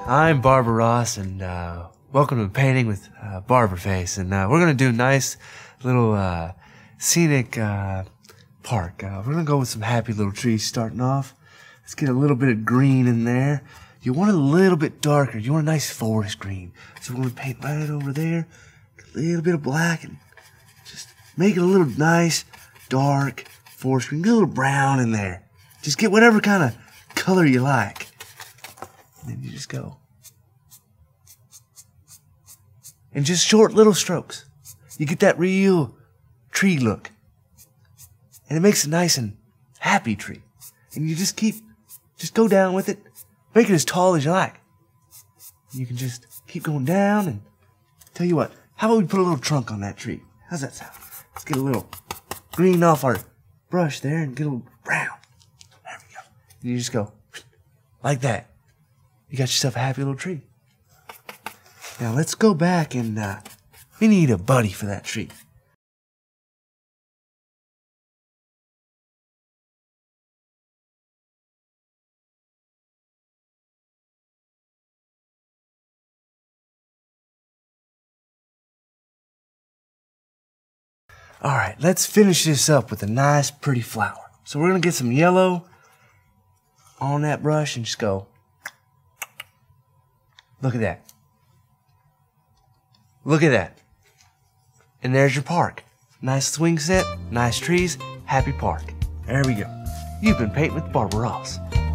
I'm Barber Ross, and welcome to Painting with Barberface. And we're gonna do a nice little scenic park. We're gonna go with some happy little trees starting off. Let's get a little bit of green in there. You want it a little bit darker. You want a nice forest green. So we're gonna paint right over there, a little bit of black, and just make it a little nice, dark forest green. Get a little brown in there. Just get whatever kind of color you like. And then you just go. And just short little strokes. You get that real tree look. And it makes a nice and happy tree. And you just go down with it. Make it as tall as you like. You can just keep going down and tell you what, how about we put a little trunk on that tree? How's that sound? Let's get a little green off our brush there and get a little brown. There we go. And you just go like that. You got yourself a happy little tree. Now let's go back and we need a buddy for that tree. Alright, let's finish this up with a nice pretty flower. So we're going to get some yellow on that brush and just go. Look at that. Look at that. And there's your park. Nice swing set, nice trees, happy park. There we go. You've been painting with Barber Ross.